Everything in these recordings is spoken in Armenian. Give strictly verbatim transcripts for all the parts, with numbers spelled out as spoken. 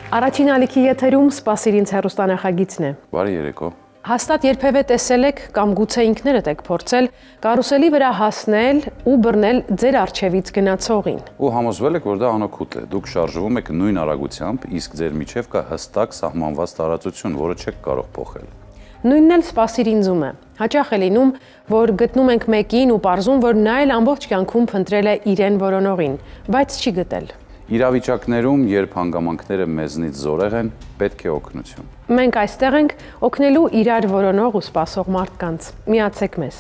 Առաջին ալիքի եթերում սպասիր ինձ հեռուստանախագիծն է։ Բարի երեկո։ Հաստատ երբևէ տեսել եք կամ գուցե ինքներդ եք փորձել կարուսելի վրա հասնել ու բռնել ձեր առջևից գնացողին։ Ու համոզվել եք, որ դա անօգուտ է։ Դուք շարժվում եք նույն արագությամբ, իսկ ձեր միջև կա հստակ սահմանված տարածություն, որը չեք կարող փոխել։ Նույնն էլ սպասիր ինձում է։ Հաճախ է լինում, որ գտնում ենք մեկին ու պարզում, որ նա էլ ամբողջ կյանքում փնտրել է իրեն որոնողին, բայց չի գտել։ Իրավիճակներում, երբ հանգամանքները մեզնից զորեղ են, պետք է օգնություն։ Մենք այստեղ ենք օգնելու իրար որոնող ու սպասող մարդկանց։ Միացեք մեզ։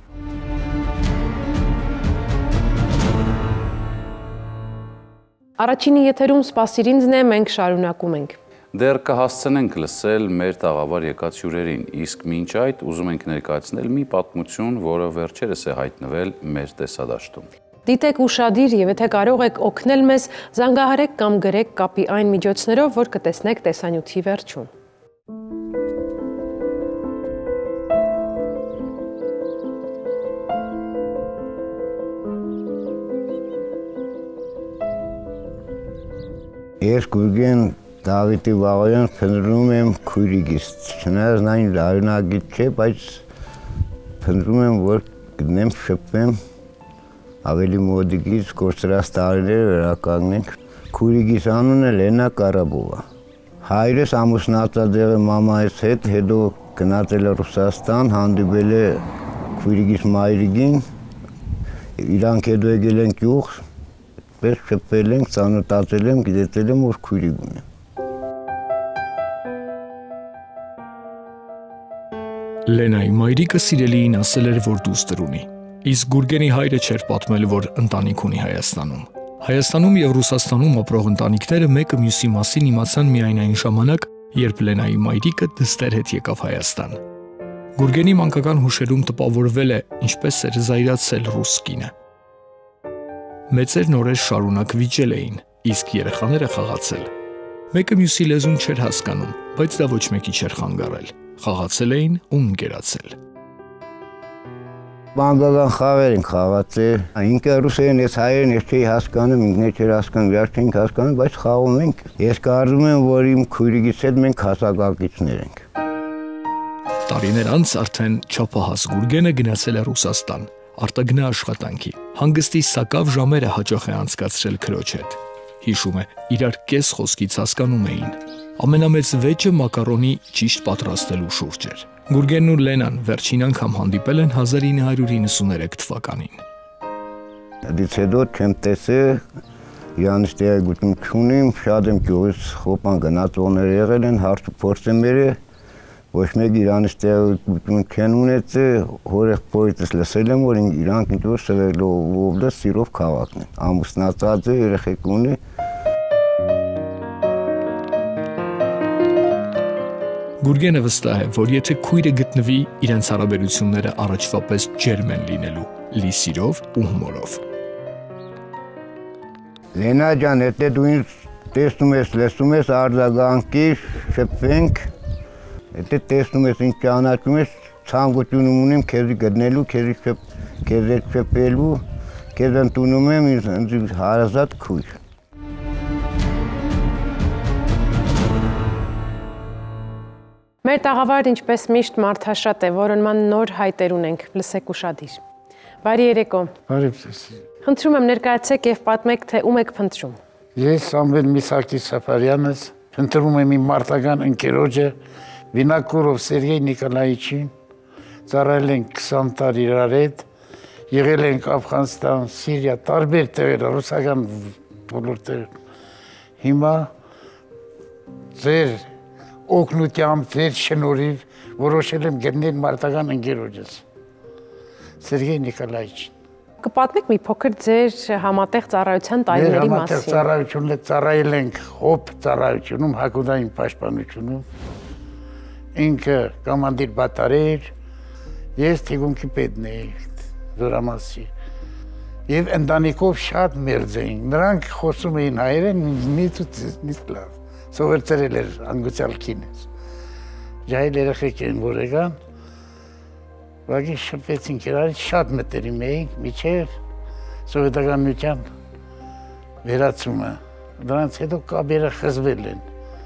Առաջինի եթերում սպասիր ինձն է, մենք շարունակում ենք։ Դեռ կհասցնենք լսել մեր տաղավար եկած հյուրերին, իսկ մինչ այդ ուզում ենք ներկայացնել մի պատմություն, որը վերջերս է հայտնվել մեր տեսադաշտում։ Դիտեք ուշադիր եւ եթե կարող եք օգնել մեզ, զանգահարեք կամ գրեք կապի այն միջոցներով, որ կտեսնեք տեսանյութի վերջում։ Ես Գուրգեն Դավիթի Վաղոյան փնտրում եմ քույրիկիս, չնայած նա ինձ արյունագիծ չէ, բայց փնտրում եմ, որ գտնեմ, շփվեմ ավելի մոդիկից կորցրած տարիները վերականգնենք։ Քույրիկիս անունը Լենա Կարաբովա։ Հայրս ամուսնացած եղել է մամայիս հետ, հետո գնացել է Ռուսաստան, հանդիպել է քույրիկիս մայրիկին, իրանք հետո եկել են գյուղ, պես շփվել ենք, ծանոթացել եմ, գիտել եմ, որ քույրիկ ունեմ։ Լենայի մայրիկը սիրելիին ասել էր, որ դուստր ունի, իսկ Գուրգենի հայրը չէր պատմել, որ ընտանիք ունի Հայաստանում։ Հայաստանում եւ Ռուսաստանում ապրող ընտանիքները մեկը մյուսի մասին իմացան միայն այն ժամանակ, երբ Լենայի մայրիկը դստեր հետ եկավ Հայաստան։ Գուրգենի մանկական հուշերում տպավորվել է, ինչպես էր զայրացել ռուս կինը։ Մեծերն օրեր շարունակ վիճել էին, իսկ երեխաները խաղացել։ Մեկը մյուսի լեզուն չէր հասկանում, բայց դա ոչ մեկի չէր խանգարել։ Խաղացել էին ու ընկերացել։ Մանկական խաղեր ենք խաղացել։ Ինքը ռուսերեն, ես հայերեն, ես չէի հասկանում, ինքն էլ չէր հասկանում, վերջ չենք հասկանում, բայց խաղում ենք։ Ես կարծում եմ, որ իմ քույրիկից հետ մենք հասակակիցներ ենք։ Տարիներ անց արդեն չափահաս Գուրգենը գնացել է Ռուսաստան, արտագնա աշխատանքի։ Հանգստի սակավ ժամերը հաճախ է անցկացրել քրոջ հետ։ Հիշում է, իրար կես խոսքից հասկանում էին։ Ամենամեծ վեճը մակարոնի ճիշտ պատրաստելու շուրջ էր։ Գուրգենն ու Լենան վերջին անգամ հանդիպել են հազար ինը հարյուր իննսուներեք թվականին։ Դից հետո չեմ տեսել, իրանից տեղեկություն չունեմ, շատ եմ գյուղից խոպան գնացողներ եղել են, հարցը փորձեմ բերել, ոչ մեկ իրանից տեղեկություն չեն ունեցել, հորեղբորից լսել եմ, որ իրանք ինչ-որ Սվերդլովովլը սիրով քաղաքն է, ամուսնացած է, երեխեք ունի։ Գուրգենը վստահ է, որ եթե քույրը գտնվի, իրենց հարաբերությունները առաջվա պես ջերմ են լինելու, լի սիրով ու հումորով։ Լենա ջան, եթե դու ինձ տեսնում ես, լսում ես, արձագանքի, շփվենք, եթե տեսնում ես, ինձ ճանաչում ես, ցանկություն ունեմ քեզ գտնելու, քեզ շփվելու, քեզ ընդունում եմ ինձ հարազատ քույր։ Մեր տաղավարը ինչպես միշտ մարդաշատ է, որոնման նոր հայտեր ունենք, լսեք ուշադիր։ Բարի երեկո։ Բարի ձեզ։ Խնդրում եմ ներկայացեք եւ պատմեք, թե ում եք փնտրում։ Ես Սամվել Միսակի Սաֆարյանս, փնտրում եմ իմ մարտական ընկերոջը Վինակուրով Սերգեյ Նիկոլայիչին, ծառայել ենք քսան տարի իրար հետ, եղել ենք Աֆղանստան, Սիրիա, տարբեր տեղեր, ռուսական բոլոր տեղեր։ Հիմա ձեր օգնությամբ, ձեր շնորհիվ որոշել եմ գտնել մարտական ընկերոջս Սերգեյ Նիկոլայիչին։ Կպատմեք մի փոքր ձեր համատեղ ծառայության տարիների մասին։ Մեր համատեղ ծառայությունն է, ծառայել ենք հոբ ծառայությունում, հակոդային պաշտպանությունում։ Ինքը կոմանդիր բատարեր, ես թիկունքի պետն էի, Զորամասի։ Եվ ընտանիքով շատ մերձ էին։ Նրանք խոսում էին հայերեն, ինձ լավ։ Սովորել էր անգուցյալ կինս։ Ժայլ երեխեք են, որ եկան, վագի շփվեցինք իրարից, շատ մտերիմ էինք, միջև սովետական միության վերացումը։ Դրանց հետո կապերը խզվել են։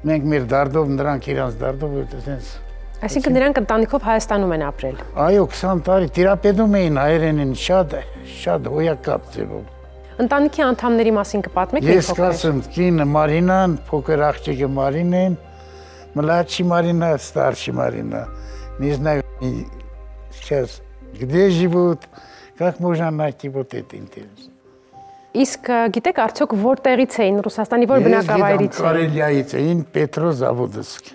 Մենք մեր դարդով, նրանք իրանց դարդով այդպես։ Այսինքն նրանք ընտանիքով Հայաստանում են ապրել։ Այո, քսան տարի տիրապետում էին հայերենին շատ շատ հոյակապ ձևով։ Ընտանիքի անդամների մասին կպատմեք։ Ես կասեմ, կինը Մարինան, փոքր աղջիկը Մարինեն, մլադший Марина, старший Марина. Не знаю сейчас, где живут, как можно найти вот это интересно. Իսկ գիտեք արդյոք որտեղից էին Ռուսաստանի որ բնակավայրից էին։ Կարելիայից էին, Պետրոզավոդսկ։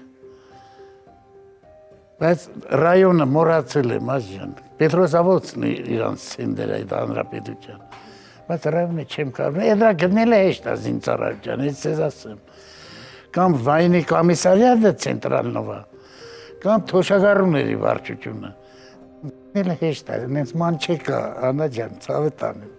Բայց ռայոնը մոռացել եմ, ազյան։ Պետրոզավոդսկն է իրանց ցենտրը այդ հանրապետության։ Բայց ռայոնը չեմ կարող։ Էդա գնել է հեշտ զինծառայության, ես ձեզ ասեմ։ Կամ վայնի կոմիսարիատը ցենտրալնովա, կամ թոշակառուների վարչությունը։ Գնել է հեշտ է, նենց ման չեկա, Անա ջան, ցավը տանեմ։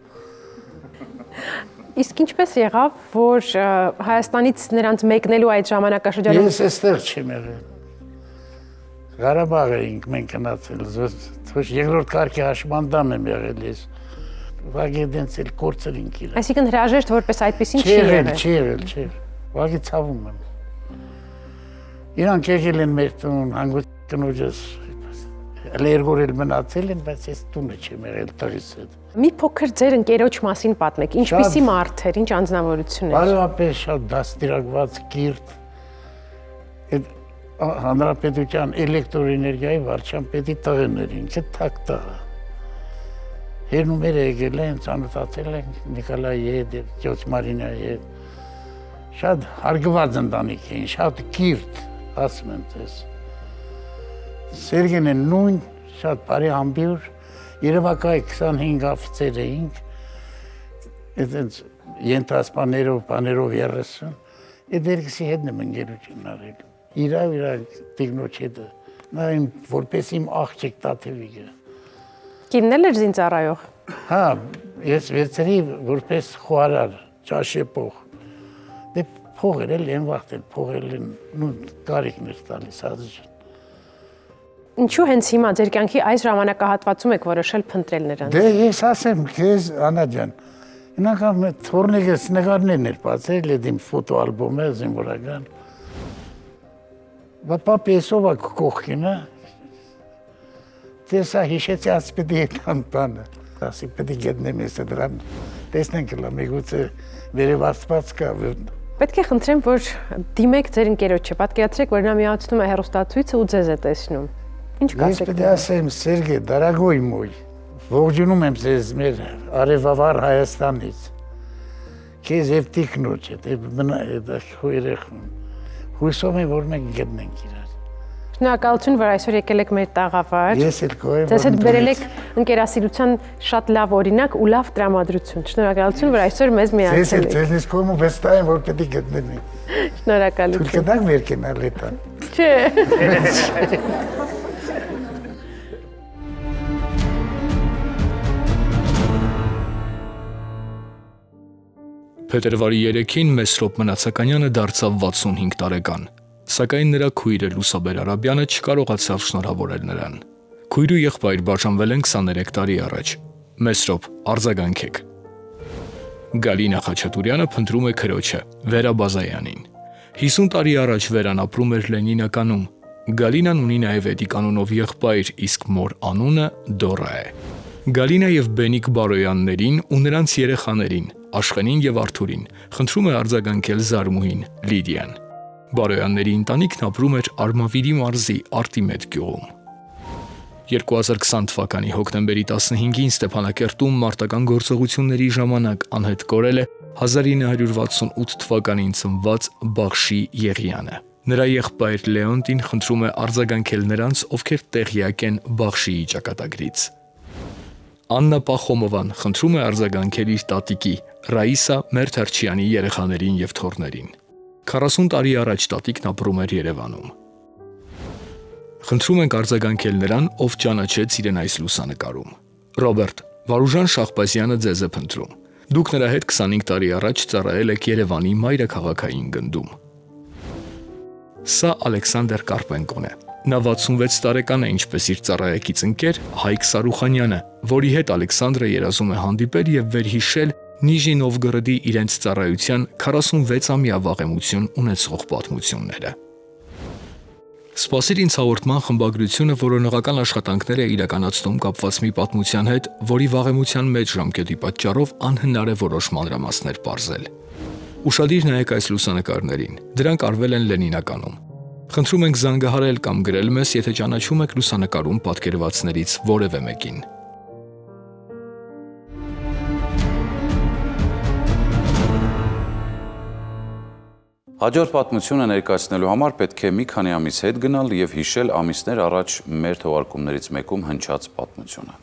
Իսկ ինչպես եղավ, որ Հայաստանից նրանց մեկնելու այդ ժամանակաշրջանում։ Ես այստեղ չեմ եղել։ Ղարաբաղ էինք մենք գնացել, երկրորդ կարգի հաշմանդամ եմ եղել ես։ Ուղղակի դենց էլ կորցրել ենք իրեն։ Այսինքն հրաժեշտ որպես այդպեսին չի եղել։ Չի եղել, չի եղել։ Ուղղակի ցավում եմ։ Իրանք եկել են մեր տուն, հանգույց կնոջս լերգորել մնացել են, բայց ես տունը չեմ եղել տղիս հետ։ Մի փոքր ձեր ընկերոջ մասին պատմեք, ինչպիսի մարդ էր, ինչ անձնավորություն էր։ Բարոյապես շատ դաստիարակված կիրթ։ Այդ հանրապետության էլեկտրոէներգիայի վարչապետի տղաներ, ինքը թակ տղա։ Հերնումերը եկել են, ծանոթացել են Նիկոլայի հետ, Ջոց Մարինայի հետ։ Շատ հարգված ընտանիք էին, շատ կիրթ, ասում եմ ձեզ։ Սերգեն են նույն, շատ բարի ամբյուր, Երևակայի քսանհինգ աֆիցեր էինք, այդենց ենթասպաներով, պաներով երեսուն, այդ երկսի հետ եմ ընկերություն արել։ Իրավ իրավ տիգնոջ հետը, նա իմ որպես իմ աղջիկ տաթևիկը։ Կինն էր զինծառայող։ Հա, ես վերցրի որպես խոհարար, ճաշեպող։ Դե փողեր էլ են վաղտել, փողել են, նույն կարիքներ տալիս ազիժ։ Ինչու հենց հիմա ձեր կյանքի այս ժամանակահատվածում եք որոշել փնտրել նրանց։ Դե ես ասեմ քեզ Անա ջան, ինքան թորնիկս նկարներն էր բացել, այդ իմ ֆոտոալբոմը զինվորական։ Բա պապեսով ա կողքինը։ Տեսա հիշեցի ասպետի հետան տանը։ Ասի պետք է գտնեմ ես դրան։ Տեսնենք լա միգուցե վերևացված կա։ Պետք է խնդրեմ, որ դիմեք ձեր ընկերոջը, պատկերացրեք, որ նա միացնում է հեռուստացույցը ու ձեզ է տեսնում։ Ինչ կասեք։ Ես պետք է ասեմ, Սերգեյ, դարագոյ մոյ, ողջունում եմ ձեզ մեր արևավար Հայաստանից։ Քեզ եւ տիկնոջ հետ, այդ երեխուն։ Հույսով եմ, որ մենք գտնենք իրար։ Շնորհակալություն, որ այսօր եկել եք մեր տաղավար։ Ես էլ գոհ եմ։ Ձեզ հետ բերել եք ընկերասիրության շատ լավ օրինակ ու լավ տրամադրություն։ Շնորհակալություն, որ այսօր մեզ միացել եք։ Ձեզ հետ կողմ վստահ եմ, որ պետք է գտնենք։ Շնորհակալություն։ Թույլ կտակ մեր կենալ հետա։ Չէ։ Փետրվարի երեքին Մեսրոպ Մնացականյանը դարձավ վաթսունհինգ տարեկան, սակայն նրա քույրը Լուսաբեր Արաբյանը չկարողացավ շնորհավորել նրան։ Քույրու եղբայր բաժանվել են քսաներեք տարի առաջ։ Մեսրոպ, արձագանքեք։ Գալինա Խաչատուրյանը փնտրում է քրոջը, Վերա Բազայանին։ հիսուն տարի առաջ Վերան ապրում էր Լենինականում։ Գալինան ունի նաև Էդիկ անունով եղբայր, իսկ մոր անունը Դորա է։ Գալինա եւ Բենիկ Բարոյաններին ու նրանց երեխաներին, Աշխենին եւ Արթուրին, խնդրում է արձագանքել Զարմուհին, Լիդիան։ Բարոյանների ընտանիքն ապրում էր Արմավիրի մարզի Արտիմետ գյուղում։ երկու հազար քսան թվականի հոկտեմբերի տասնհինգին Ստեփանակերտում մարտական գործողությունների ժամանակ անհետ կորել է հազար ինը հարյուր վաթսունութ թվականին ծնված Բախշի Եղյանը։ Նրա եղբայր Լեոնտին խնդրում է արձագանքել նրանց, ովքեր տեղյակ են Բախշիի ճակատագրից։ Աննա Պախոմովան խնդրում է արձագանքել իր տատիկի Ռաիսա Մերթարչյանի երեխաներին եւ թոռներին։ քառասուն տարի առաջ տատիկն ապրում էր Երևանում։ Խնդրում ենք արձագանքել նրան, ով ճանաչեց իրեն այս լուսանկարում։ Ռոբերտ, Վարուժան Շախբազյանը ձեզ է փնտրում։ Դուք նրա հետ քսանհինգ տարի առաջ ծառայել եք Երևանի մայրաքաղաքային գնդում։ Սա Ալեքսանդր Կարպենկոն է։ Նա վաթսունվեց տարեկան է, ինչպես իր ծառայեկից ընկեր Հայկ Սարուխանյանը, որի հետ Ալեքսանդրը երազում է հանդիպել եւ վերհիշել Նիժնի Նովգորոդի իրենց ծառայության քառասունվեց-ամյա վաղեմություն ունեցող պատմությունները։ Սպասիր ինձ հաղորդման խմբագրությունը որոնողական աշխատանքներ է իրականացնում կապված մի պատմության հետ, որի վաղեմության մեծ ժամկետի պատճառով անհնար է որոշ մանրամասներ պարզել։ Ուշադիր նայեք այս լուսանկարներին, դրանք արվել են Լենինականում։ Խնդրում ենք զանգահարել կամ գրել մեզ, եթե ճանաչում եք լուսանկարում պատկերվածներից որևէ մեկին։ Հաջորդ պատմությունը ներկայացնելու համար պետք է մի քանի ամիս հետ գնալ և հիշել ամիսներ առաջ մեր թողարկումներից մեկում հնչած պատմությունը։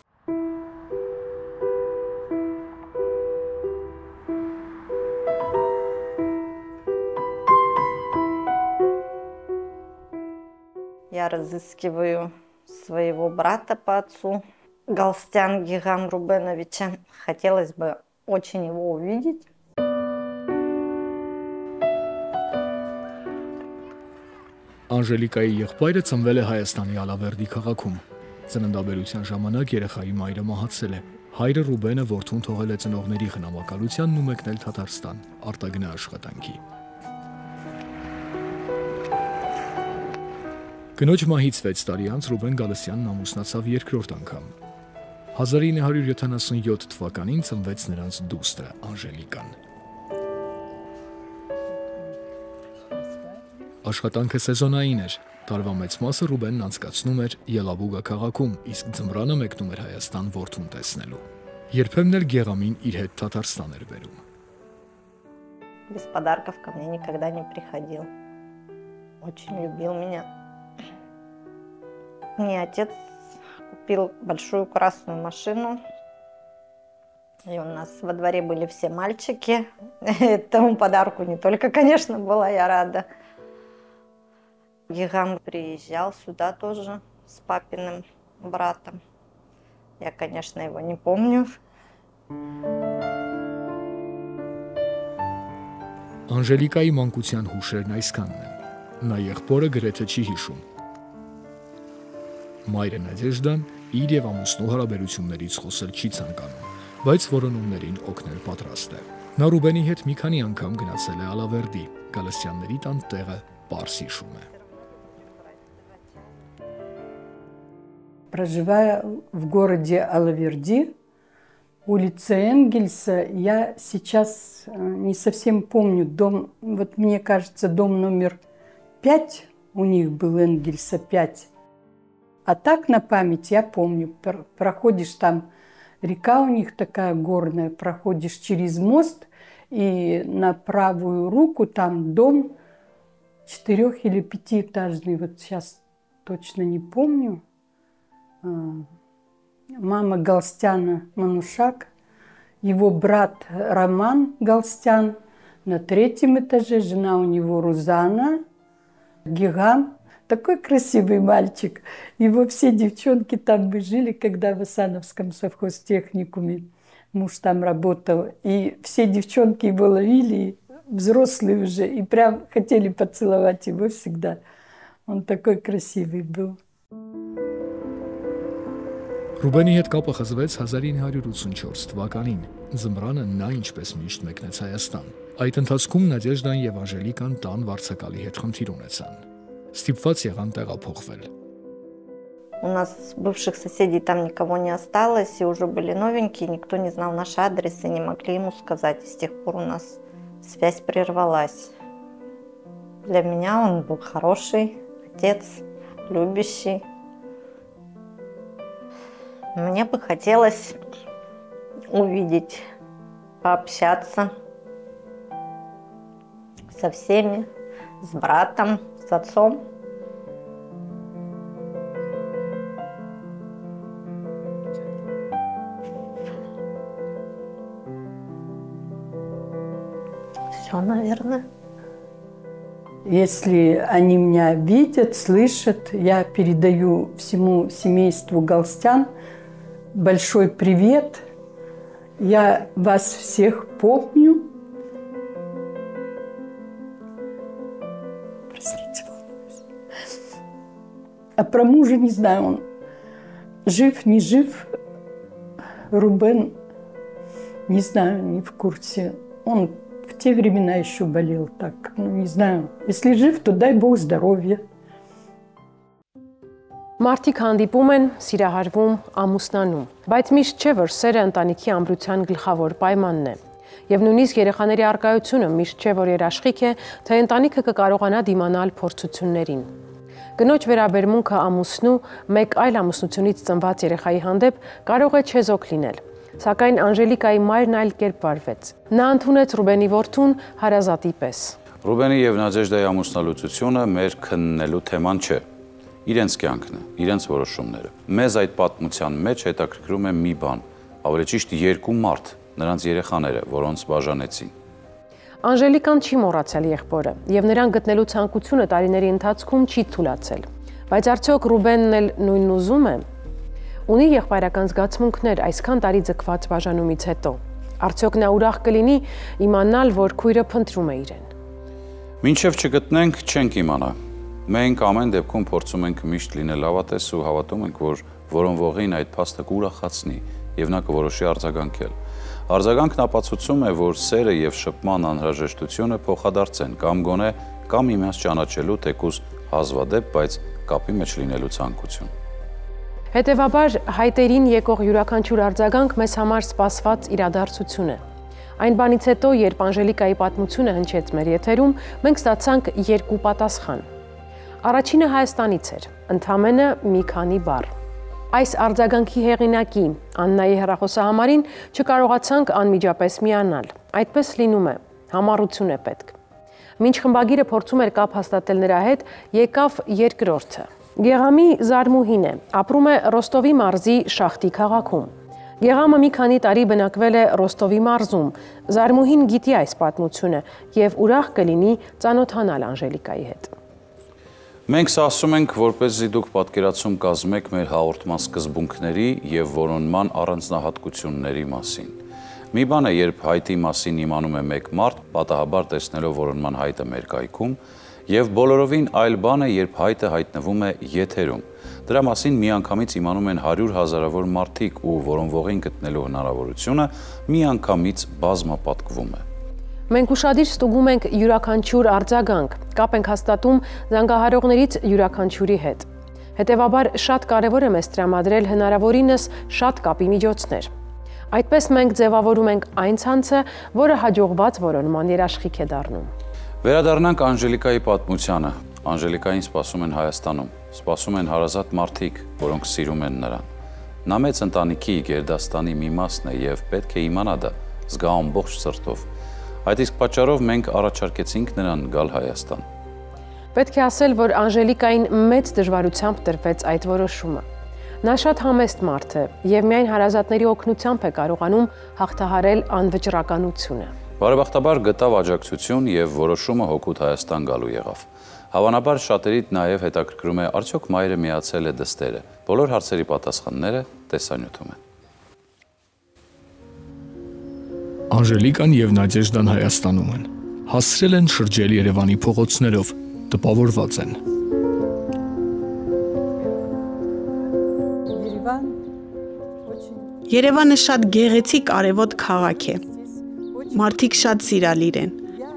Я разыскиваю своего брата по отцу, Галстян Гигам Рубеновича. Хотелось бы очень его увидеть. Անժելիկայի եղբայրը ծնվել է Հայաստանի Ալավերդի քաղաքում։ Ծննդաբերության ժամանակ երեխայի մայրը մահացել է։ Հայրը Ռուբենը որդուն թողել է ծնողների խնամակալությանն ու մեկնել Թաթարստան, արտագնա աշխատանքի։ Կնոջ մահից վեց տարի անց Ռուբեն Գալստյանն ամուսնացավ երկրորդ անգամ։ հազար ինը հարյուր յոթանասունյոթ թվականին ծնվեց նրանց դուստրը Անժելիկան։ Աշխատանքը սեզոնային էր, տարվա մեծ մասը Ռուբենն անցկացնում էր Ելաբուգա քաղաքում, իսկ ձմռանը մեկնում էր Հայաստան որդուն տեսնելու։ Երբեմն էլ Գեղամին իր հետ Թաթարստան էր բերում։ Без подарков ко мне никогда не приходил. Очень любил меня. Мне отец купил большую красную машину. И у нас во дворе были все мальчики. Этому подарку не только, конечно, была я рада. Гигам приезжал сюда тоже с папиным братом. Я, конечно, его не помню. Անժելիկայի մանկության հուշերն այսքանն են։ Նա եղբորը գրեթե չի հիշում։ Մայրը Նադեժդան իր եւ ամուսնու հարաբերություններից խոսել չի ցանկանում, բայց որոնումներին օգնել պատրաստ է։ Նա Ռուբենի հետ մի քանի անգամ գնացել է Ալավերդի, Գալստյանների տան տեղը Պարս հիշում է։ Проживая в городе Алаверди, улица Энгельса, я сейчас не совсем помню дом, вот мне кажется, дом номер пять, у них был Энгельса пять. А так на память я помню, проходишь там, река у них такая горная, проходишь через мост, и на правую руку там дом четырех- или пятиэтажный, вот сейчас точно не помню. Мама Галстяна Манушак, его брат Роман Галстян на третьем этаже, жена у него Рузана, Гигам, такой красивый мальчик. Его все девчонки там бы жили, когда в Асановском совхозтехникуме муж там работал. И все девчонки его ловили, взрослые уже, и прям хотели поцеловать его всегда. Он такой красивый был. Ռուբենի հետ կապը խզվեց հազար ինը հարյուր ութսունչորս թվականին, ձմռանը նա ինչպես միշտ մեկնեց Հայաստան։ Այդ ընթացքում Նադեժդան եւ Անժելիկան տան վարձակալի հետ խնդիր ունեցան։ Ստիպված եղան տեղափոխվել։ У нас бывших соседей там никого не осталось, и уже были новенькие, никто не знал наш адрес и не могли ему сказать. И с тех пор у нас связь прервалась. Для меня он был хороший отец, любящий. Мне бы хотелось увидеть, пообщаться со всеми, с братом, с отцом. Все, наверное. Если они меня видят, слышат, я передаю всему семейству Галстян большой привет. Я вас всех помню. Простите, волнуюсь. А про мужа не знаю, он жив, не жив. Рубен Не знаю, не в курсе. Он в те времена еще болел так. Ну, не знаю. Если жив, то дай Бог здоровья. Մարդիկ հանդիպում են, սիրահարվում, ամուսնանում, բայց միշտ չէ, որ սերը ընտանիքի ամրության գլխավոր պայմանն է։ Եվ նույնիսկ երեխաների առկայությունը միշտ չէ, որ երաշխիք է, թե ընտանիքը կկարողանա դիմանալ փորձություններին։ Կնոջ վերաբերմունքը ամուսնու մեկ այլ ամուսնությունից ծնված երեխայի հանդեպ կարող է չեզոք լինել, սակայն Անժելիկայի մայրն այլ կերպ վարվեց։ Նա ընդունեց Ռուբենի որդուն հարազատի պես։ Ռուբենի եւ Նադեժդայի ամուսնալուծությունը մեր քննելու թեման չէ։ Իրենց կյանքն է, իրենց որոշումները։ Մեզ այդ պատմության մեջ հետաքրքրում է մի բան, ավելի ճիշտ երկու մարդ, նրանց երեխաները, որոնց բաժանեցին։ Անժելիկան չի մոռացել եղբորը, եւ նրան գտնելու ցանկությունը տարիների ընթացքում չի թուլացել։ Բայց արդյոք Ռուբենն էլ նույնն ուզում է։ Ունի եղբայրական զգացմունքներ այսքան տարի ձգված բաժանումից հետո։ Արդյոք նա ուրախ կլինի իմանալ, որ քույրը փնտրում է իրեն։ Մինչև չգտնենք, չենք իմանա։ Մենք ամեն դեպքում փորձում ենք միշտ լինել հավատես ու հավատում ենք, որ որոնվողին այդ փաստը կուրախացնի եւ նա կորոշի արձագանքել։ Արձագանքն ապացուցում է, որ սերը եւ շփման անհրաժեշտությունը փոխադարձ են կամ գոնե կամ իմաց ճանաչելու թեկուզ հազվադեպ, բայց կապի մեջ լինելու ցանկություն։ Հետևաբար հայտերին եկող յուրաքանչյուր արձագանք մեզ համար սպասված իրադարձություն է։ Այն բանից հետո, երբ Անժելիկայի պատմությունը հնչեց մեր եթերում, մենք ստացանք երկու պատասխան։ Առաջինը Հայաստանից էր, ընդամենը մի քանի բառ։ Այս արձագանքի հեղինակի Աննայի հեռախոսահամարին չկարողացանք անմիջապես միանալ։ Այդպես լինում է, համառություն է պետք։ Մինչ խմբագիրը փորձում էր կապ հաստատել նրա հետ, եկավ երկրորդը։ Գեղամի Զարմուհին է, ապրում է Ռոստովի մարզի Շախտի քաղաքում։ Գեղամը մի քանի տարի բնակվել է Ռոստովի մարզում։ Զարմուհին գիտի այս պատմությունը եւ ուրախ կլինի ծանոթանալ Անժելիկայի հետ։ Մենք ասում ենք, որպեսզի դուք պատկերացում կազմեք մեր հաղորդման սկզբունքների եւ որոնման առանձնահատկությունների մասին։ Մի բան է, երբ հայտի մասին իմանում է մեկ մարդ, պատահաբար տեսնելով որոնման հայտը մեր կայքում, եւ բոլորովին այլ բան է, երբ հայտը հայտնվում է եթերում։ Դրա մասին միանգամից իմանում են հարյուր հազարավոր մարդիկ ու որոնվողին գտնելու հնարավորությունը միանգամից բազմապատկվում է։ Մենք ուշադիր ստուգում ենք յուրաքանչյուր արձագանք, կապ ենք հաստատում զանգահարողներից յուրաքանչյուրի հետ։ Հետևաբար շատ կարևոր է մեզ տրամադրել հնարավորինս շատ կապի միջոցներ։ Այդպես մենք ձևավորում ենք այն ցանցը, որը հաջողված որոնման երաշխիք է դառնում։ Վերադառնանք Անժելիկայի պատմությանը։ Անժելիկային սպասում են Հայաստանում, սպասում են հարազատ մարդիկ, որոնք սիրում են նրան։ Նա մեծ ընտանիքի Գերդաստանի մի մասն է եւ պետք է իմանա դա, զգա ամբողջ սրտով։ Այդ իսկ պատճառով մենք առաջարկեցինք նրան գալ Հայաստան։ Պետք է ասել, որ Անժելիկային մեծ դժվարությամբ տրվեց այդ որոշումը։ Նա շատ համեստ մարդ է եւ միայն հարազատների օգնությամբ է կարողանում հաղթահարել անվճռականությունը։ Բարեբախտաբար գտավ աջակցություն եւ որոշումը հօգուտ Հայաստան գալու եղավ։ Հավանաբար շատերիդ նաեւ հետաքրքրում է արդյոք մայրը միացել է դստերը։ Բոլոր հարցերի պատասխանները տեսանյութում են։ Անժելիկան եւ Նադեժդան Հայաստանում են։ Հասցրել են շրջել Երևանի փողոցներով, տպավորված են։ Երևանը շատ գեղեցիկ արևոտ քաղաք է։ Մարդիկ շատ սիրալիր են։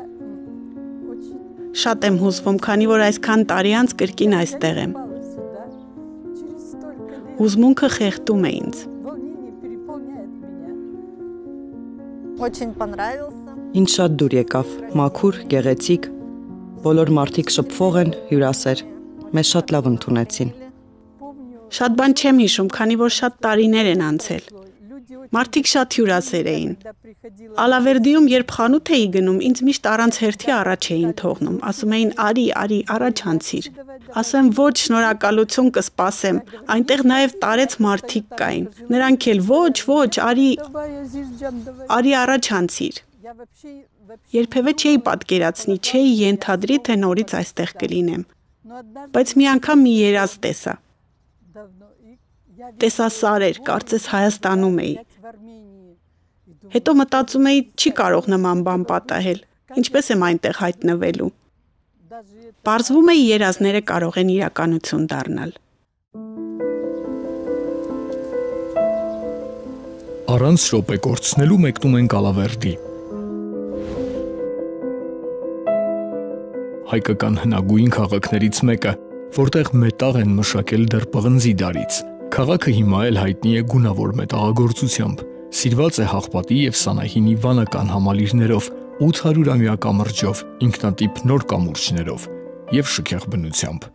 Շատ եմ հուզվում, քանի որ այսքան տարի անց կրկին այստեղ եմ։ Հուզմունքը խեղդում է ինձ։ Ինձ շատ դուր եկավ, մաքուր, գեղեցիկ, բոլոր մարդիկ շփվող են, հյուրասեր, մեզ շատ լավ ընդունեցին։ Շատ բան չեմ հիշում, քանի որ շատ տարիներ են անցել։ Մարդիկ շատ հյուրասեր էին։ Ալավերդիում, երբ խանութ էի գնում, ինձ միշտ առանց հերթի առաջ էին թողնում, ասում էին արի, արի, առաջ անցիր։ Ասեմ ոչ, շնորհակալություն կսպասեմ, այնտեղ նաև տարեց մարդիկ կային։ Նրանք էլ ոչ, ոչ, արի, արի առաջ անցիր։ Երբևէ չէի պատկերացնի, չէի ենթադրի, թե նորից այստեղ կլինեմ։ Բայց մի անգամ մի երազ տեսա։ Տեսա սարեր, կարծես Հայաստանում էի։ Հետո մտածում էի, չի կարող նման բան պատահել, ինչպես եմ այնտեղ հայտնվելու։ Պարզվում է երազները կարող են իրականություն դառնալ։ Առանց րոպե կորցնելու մեկնում են Ալավերդի։ Հայկական հնագույն քաղաքներից մեկը, որտեղ մետաղ են մշակել դեռ պղնձի դարից։ Քաղաքը հիմա էլ հայտնի է գունավոր մետաղագործությամբ, սիրված է հաղպատի և սանահինի վանական համալիրներով, ութ հարյուրամյա կամրջով, ինքնատիպ նոր կամուրջներով և շքեղ բնությամբ։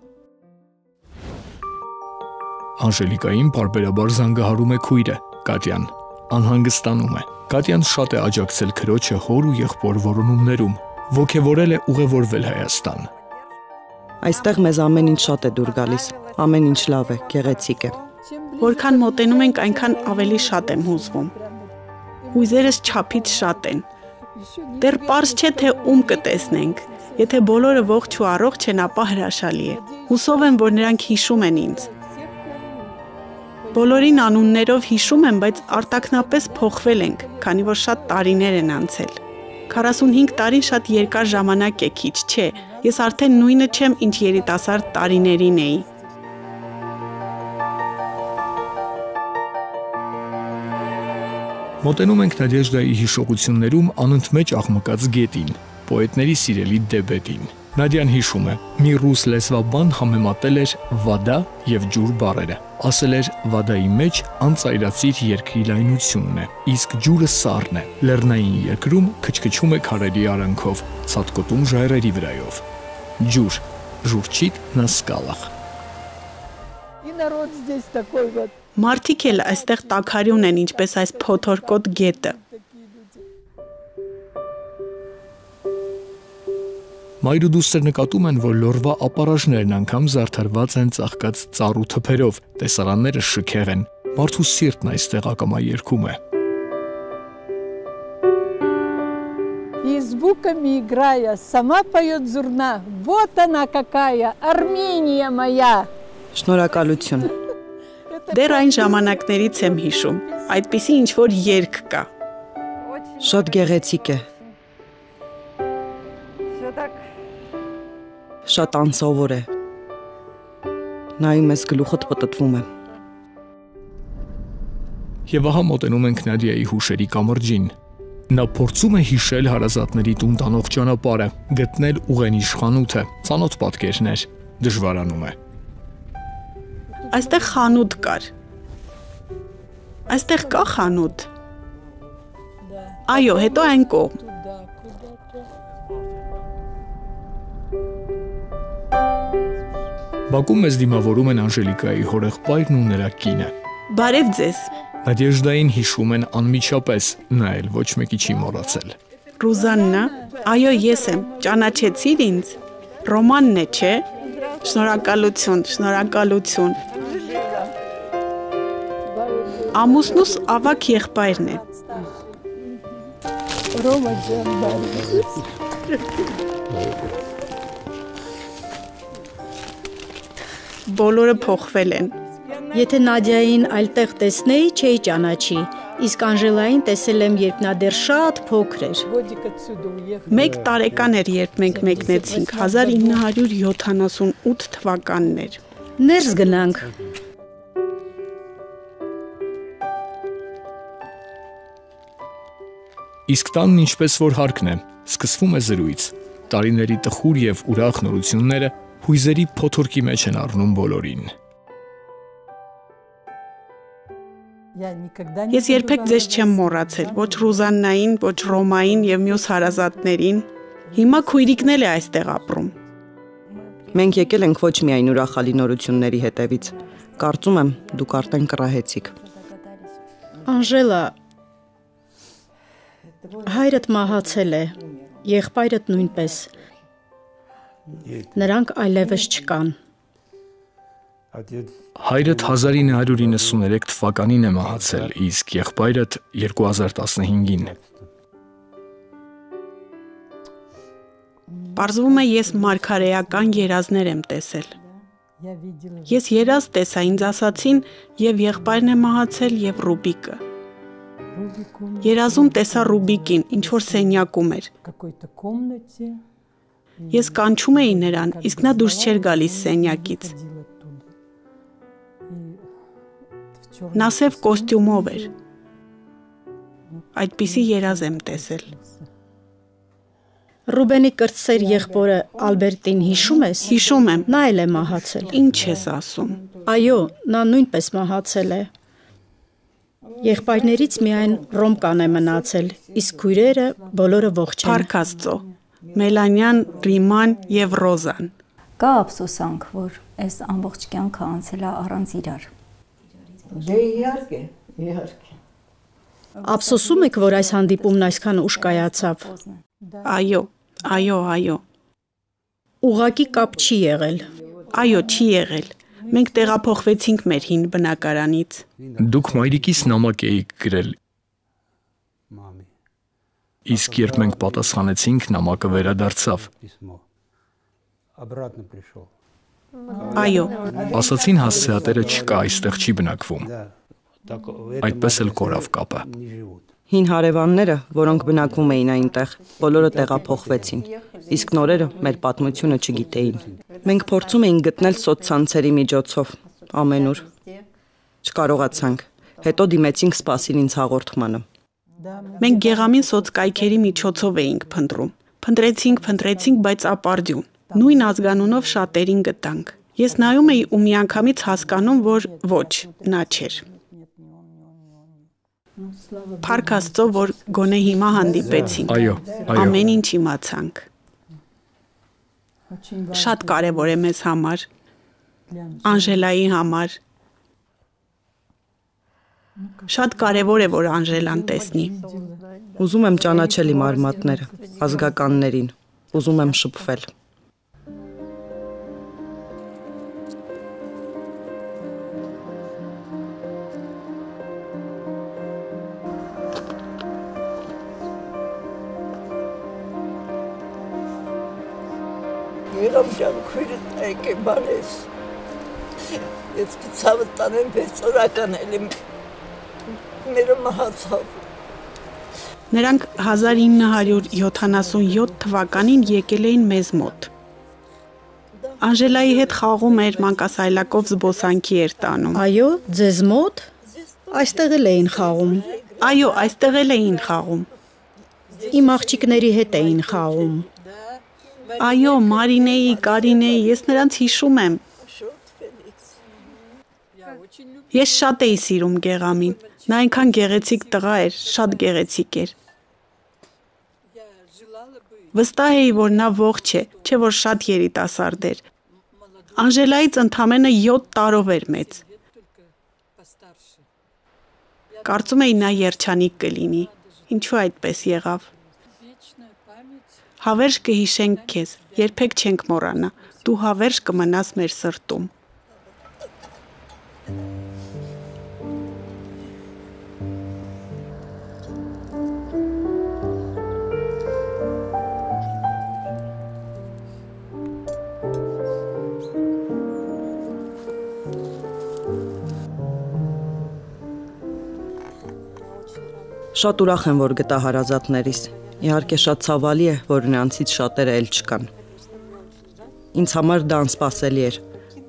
Անժելիկային պարբերաբար զանգահարում է քույրը, Կատյան, անհանգստանում է։ Կատյան շատ է աջակցել քրոջը հոր ու եղբոր որոնումներում, ոգևորել է ուղևորվել Հայաստան։ Այստեղ մեզ ամեն ինչ շատ է դուր գալիս, ամեն ինչ լավ է, գեղեցիկ է։ Որքան մոտենում ենք, այնքան ավելի շատ եմ հուզվում։ Հույզերս չափից շատ են։ Դեռ պարզ չէ, թե ում կտեսնենք։ Եթե բոլորը ողջ ու առողջ են, ապա հրաշալի է։ Հուսով եմ, որ նրանք հիշում են ինձ։ Բոլորին անուններով հիշում եմ, բայց արտաքնապես փոխվել ենք, քանի որ շատ տարիներ են անցել։ քառասունհինգ տարին շատ երկար ժամանակ է, քիչ չէ։ Ես արդեն նույնը չեմ, ինչ երիտասարդ տարիներին էի։ Մոտենում ենք Նադեժդայի հիշողություններում անընդմեջ աղմկած գետին, պոետների սիրելի Դեբետին։ Նադյան հիշում է, մի ռուս լեզվաբան համեմատել էր վադա և ջուր բառերը։ Ասել էր վադայի մեջ անծայրածիր երկրի լայնությունն է, իսկ ջուրը սառն է, լեռնային երկրում քչքչում է քարերի արանքով, ցատկոտում ժայռերի վրայով։ Ջուր, ժուրչիկ նա սկալախ։ Մարդիկ էլ այստեղ տաքարյուն են, ինչպես այս փոթորկոտ գետը։ Մայր ու դուստր նկատում են, որ լորվա ապարաժներն անգամ զարդարված են ծաղկած ծառու թփերով, տեսարանները շքեղ են, մարդու սիրտն այստեղ ակամայերքում է։ И звуками играя, сама поет зурна. Вот она какая, Армения моя. Շնորհակալություն։ Դեռ այն ժամանակներից եմ հիշում, այդպիսի ինչ-որ երգ կա։ Շատ գեղեցիկ է։ Շատ անսովոր է։ Նայում ես գլուխդ պտտվում է։ Եվ ահա մոտենում ենք Նադիայի հուշերի կամրջին։ Նա փորձում է հիշել հարազատների տուն տանող ճանապարհը, գտնել ուղենիշ խանութը, ծանոթ պատկերներ, դժվարանում է։ Այստեղ խանութ կար։ Այստեղ կա խանութ։ Այո, հետո այն կողմ։ Բակում մեզ դիմավորում են Անժելիկայի հորեղբայրն ու նրա կինը։ Բարև ձեզ։ Նադեժդային հիշում են անմիջապես, նա էլ ոչ մեկի չի մոռացել։ Ռուզաննա, այո, ես եմ, ճանաչեցիր ինձ։ Ռոմանն է, չէ՞։ Շնորհակալություն, շնորհակալություն։ Ամուսնուս ավագ եղբայրն է։ Рома ջան, Բոլորը փոխվել են։ Եթե Նադիային այլտեղ տեսնեի, չէի ճանաչի, իսկ Անժելային տեսել եմ, երբ նա դեռ շատ փոքր էր։ Մեկ տարեկան էր, երբ մենք մեկնեցինք, հազար ինը հարյուր յոթանասունութ թվականն էր։ Ներս գնանք։ Իսկ տանն ինչպես որ հարկն է, սկսվում է զրույց։ Տարիների տխուր և ուրախ նորությունները հույզերի փոթորկի մեջ են առնում բոլորին։ Ես երբեք ձեզ չեմ մոռացել, ոչ Ռուզաննային, ոչ Ռոմային և մյուս հարազատներին։ Հիմա քույրիկն էլ է այստեղ ապրում։ Մենք եկել ենք ոչ միայն ուրախալի նորությունների հետևից։ Կարծում եմ, դուք արդեն կռահեցիք։ Անժելա, հայրդ մահացել է, եղբայրդ նույնպես։ Նրանք այլևս չկան։ Հայրդ հազար ինը հարյուր իննսուներեք թվականին է մահացել, իսկ եղբայրդ երկու հազար տասնհինգին։ Պարզվում է, ես մարգարեական երազներ եմ տեսել։ Ես երազ տեսա, ինձ ասացին, և եղբայրն է մահացել, և Ռուբիկը։ Երազում տեսա Ռուբիկին, ինչ-որ սենյակում էր։ Ես կանչում էի նրան, իսկ նա դուրս չէր գալիս սենյակից։ Նա սև կոստյումով էր։ այդպիսի երազ եմ տեսել։ Ռուբենի կրտսեր եղբորը Ալբերտին հիշում ես։ Հիշում եմ։ Նա էլ է մահացել։ Ինչ ես ասում։ Այո, նա նույնպես մահացել է։ Եղբայրներից միայն Ռոմկան է մնացել, իսկ քույրերը բոլորը ողջ են։ Փառք Աստծո։ Մելանյան, Ռիման եւ Ռոզան։ Կա ափսոսանք, որ այս ամբողջ կյանքը անցել է առանց իրար։ Դե իհարկե, իհարկե։ Ափսոսում եք, որ այս հանդիպումն այսքան ուշ կայացավ։ Այո, այո, այո։ Ուղղակի կապ չի եղել։ Այո, չի եղել։ Մենք տեղափոխվեցինք մեր հին բնակարանից։ Դուք մայրիկիս նամակ էիք գրել։ Իսկ երբ մենք պատասխանեցինք, նամակը վերադարձավ։ Այո։ Ասացին հասցեատերը չկա, այստեղ չի բնակվում։ Այդպես էլ կորավ կապը։ Հին հարևանները, որոնք բնակվում էին այնտեղ, բոլորը տեղափոխվեցին, իսկ նորերը մեր պատմությունը չգիտեին։ Մենք փորձում էինք գտնել սոցցանցերի միջոցով, ամենուր։ Չկարողացանք, հետո դիմեցինք Սպասիլ ինձ հաղորդմանը։ Մենք գեղամին սոցկայքերի միջոցով էինք փնտրում։ Փնտրեցինք, փնտրեցինք, բայց ապարդյուն։ Նույն ազգանունով շատերին գտանք։ Ես նայում էի ու միանգամից հասկանում, որ ոչ, նա չէր։ Փառք Աստծո, որ գոնե հիմա հանդիպեցինք։ Այո, այո։ Ամեն ինչ իմացանք։ Շատ կարևոր է մեզ համար, Անժելայի համար։ Շատ կարևոր է, որ Անժելան տեսնի։ Ուզում եմ ճանաչել իմ արմատները, ազգականներին, ուզում եմ շփվել։ Եղամ ջան քույրդ եկե բարես։ Ես գցավը տանեմ վեցորական էլի մերը մահացավ։ Նրանք հազար ինը հարյուր յոթանասունյոթ թվականին եկել էին մեզ մոտ։ Անժելայի հետ խաղում էր, մանկասայլակով զբոսանքի էր տանում։ Այո, ձեզ մոտ։ Այստեղ էլ էին խաղում։ Այո, այստեղ էլ էին խաղում։ Իմ աղջիկների հետ էին խաղում։ Այո, Մարինեի, Կարինեի, ես նրանց հիշում եմ։ Ես շատ էի սիրում Գեղամին։ Նա այնքան գեղեցիկ տղա էր, շատ գեղեցիկ էր։ Վստահ էի, որ նա ողջ է, չէ որ շատ երիտասարդ էր։ Անժելայից ընդամենը յոթ տարով էր մեծ։ Կարծում էի նա երջանիկ կլինի։ Ինչու այդպես եղավ։ Հավերժ կհիշենք քեզ, երբեք չենք մոռանա, դու հավերժ կմնաս մեր սրտում։ Շատ ուրախ եմ, որ գտա հարազատներիս։ Իհարկե շատ ցավալի է, որ նրանցից շատերը էլ չկան։ Ինձ համար դա անսպասելի էր։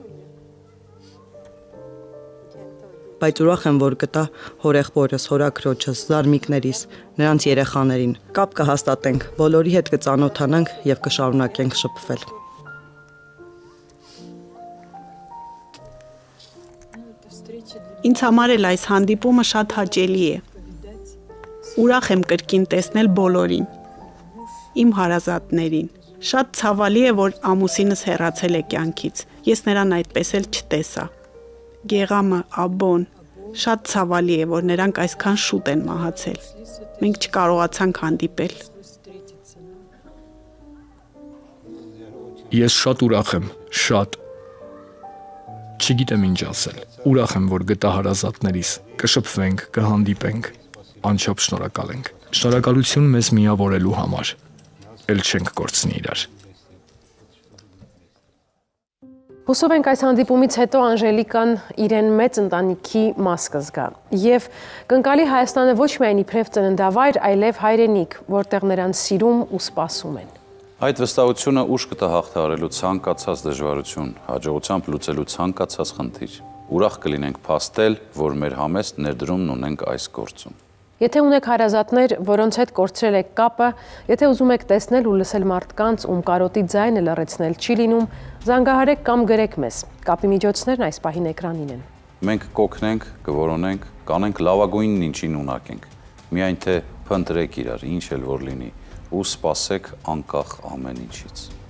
Բայց ուրախ եմ, որ գտա հորեղբորս, հորաքրոջս, զարմիկներիս, նրանց երեխաներին։ Կապ կհաստատենք, բոլորի հետ կծանոթանանք եւ կշարունակենք շփվել։ Ինձ համար էլ այս հանդիպումը շատ հաճելի է։ Ուրախ եմ կրկին տեսնել բոլորին, իմ հարազատներին։ Շատ ցավալի է, որ ամուսինս հեռացել է կյանքից, ես նրան այդպես էլ չտեսա։ Գեղամը, Աբոն, շատ ցավալի է, որ նրանք այսքան շուտ են մահացել։ Մենք չկարողացանք հանդիպել։ Ես շատ ուրախ եմ, շատ։ Չգիտեմ ինչ ասել։ Ուրախ եմ, որ գտա հարազատներիս, կշփվենք, կհանդիպենք։ Անչափ շնորհակալ ենք։ Շնորհակալություն մեզ միավորելու համար։ Էլ չենք կորցնի իրար։ Հուսով ենք այս հանդիպումից հետո Անժելիկան իրեն մեծ ընտանիքի մաս կզգա եւ կընկալի Հայաստանը ոչ միայն իբրև ծննդավայր, այլև հայրենիք, որտեղ նրան սիրում ու սպասում են։ Այդ վստահությունը ուժ կտա հաղթահարելու ցանկացած դժվարություն, հաջողությամբ լուծելու ցանկացած խնդիր։ Ուրախ կլինենք փաստել, որ մեր համեստ ներդրումն ունենք այս գործում։ Եթե ունեք հարազատներ, որոնց հետ կորցրել եք կապը, եթե ուզում եք տեսնել ու լսել մարդկանց, ում կարոտի ձայնը լռեցնել չի լինում, զանգահարեք կամ գրեք մեզ։ Կապի միջոցներն այս պահին էկրանին են։ Մենք կօգնենք, կորոնենք, կանենք լավագույնն ինչին ունակ ենք։ Միայն թե փնտրեք իրար, ինչ էլ որ լինի, ու սպասեք անկախ ամեն ինչից։